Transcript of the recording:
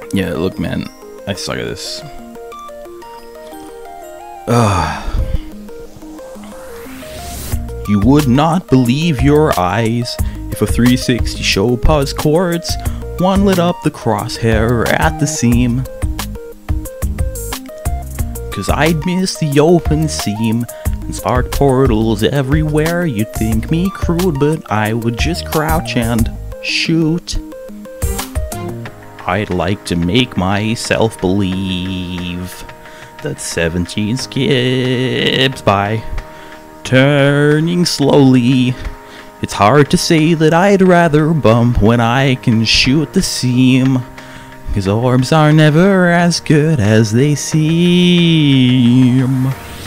Yeah, look, man, I suck at this. You would not believe your eyes if a 360 show pause chords one lit up the crosshair at the seam. Cause I'd miss the open seam and spark portals everywhere. You'd think me crude, but I would just crouch and shoot. I'd like to make myself believe that 17 skips by turning slowly. It's hard to say that I'd rather bump when I can shoot the seam, 'cause orbs are never as good as they seem.